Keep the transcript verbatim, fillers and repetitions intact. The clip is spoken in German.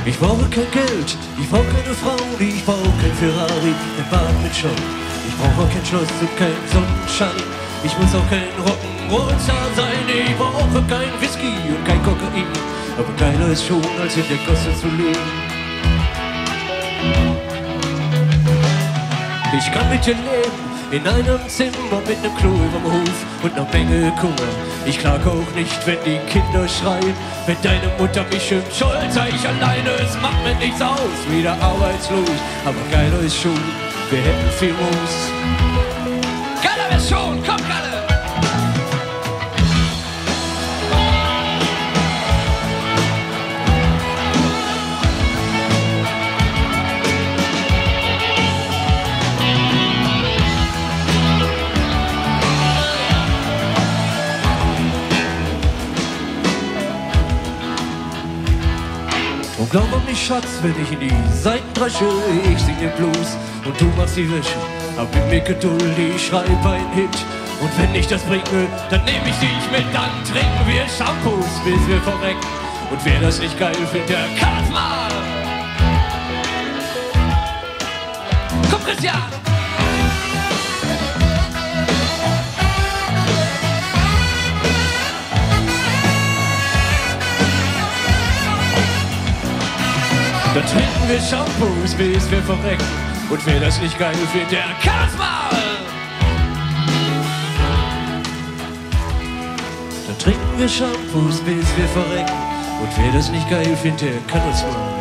Ich brauche kein Geld, ich brauche keine Frau, ich brauche kein Ferrari, ein Bad mit schon. Ich brauche auch kein Schloss und kein Sonnenschein. Ich muss auch kein Rock'n'Roll-Star sein. Ich brauche kein Whisky und kein Kokain. Aber geiler ist schon, als in der Gosse zu leben. Ich kann mit dir leben, in einem Zimmer mit nem Klo überm Hof und ner Menge Kummer. Ich klage auch nicht, wenn die Kinder schreien, wenn deine Mutter mich schimpft, schuld sei ich alleine, es macht mir nichts aus, wieder arbeitslos. Aber geiler ist schon, wir hätten viel Moos. Geiler wär's schon, komm Geiler! Und glaub an mich, Schatz, wenn ich in die Seiten dresche, ich sing den Blues und du machst die Wäsche. Hab mit mir Geduld, ich schreib ein Hit. Und wenn ich das bringe, dann nehm ich dich mit, dann trinken wir Shampoos, bis wir verrecken. Und wer das nicht geil findet, der kann's mal. Komm, Christian! Dann trinken wir Shampoos, bis wir verrecken. Und wer das nicht geil findet, der kann's mal! Dann trinken wir Shampoos, bis wir verrecken. Und wer das nicht geil findet, der kann uns mal.